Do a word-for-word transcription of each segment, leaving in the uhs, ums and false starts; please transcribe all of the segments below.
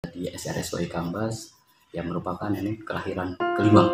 di S R S Wai Kambas yang merupakan ini kelahiran kelima.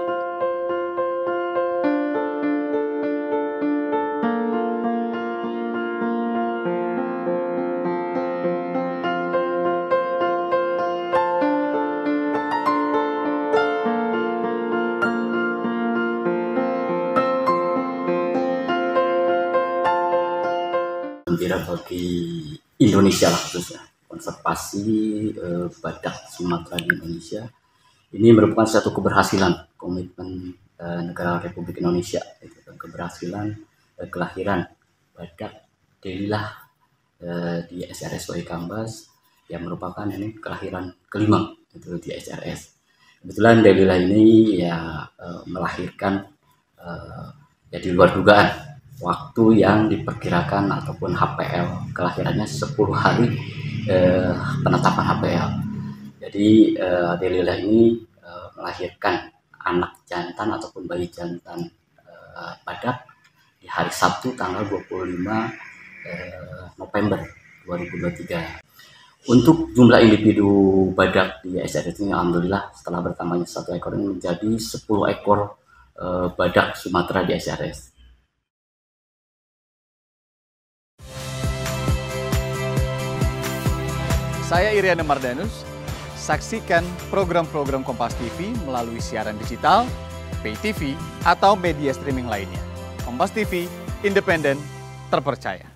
Gembira bagi Indonesia lah khususnya. Konservasi eh, badak Sumatera di Indonesia ini merupakan satu keberhasilan komitmen eh, negara Republik Indonesia, itu keberhasilan eh, kelahiran badak Delilah eh, di S R S Wai Kambas yang merupakan ini kelahiran kelima itu di S R S. Kebetulan Delilah ini ya eh, melahirkan eh, ya di luar dugaan waktu yang diperkirakan ataupun H P L kelahirannya sepuluh hari eh, penetapan H P L. Jadi eh, Delilah ini eh, melahirkan anak jantan ataupun bayi jantan eh, badak di hari Sabtu tanggal dua puluh lima eh, November dua ribu dua puluh tiga. Untuk jumlah individu badak di S R S ini alhamdulillah setelah bertambahnya satu ekor ini menjadi sepuluh ekor eh, badak Sumatera di S R S. Saya Iriana Mardanus, saksikan program-program Kompas T V melalui siaran digital, pay T V, atau media streaming lainnya. Kompas T V, independen, terpercaya.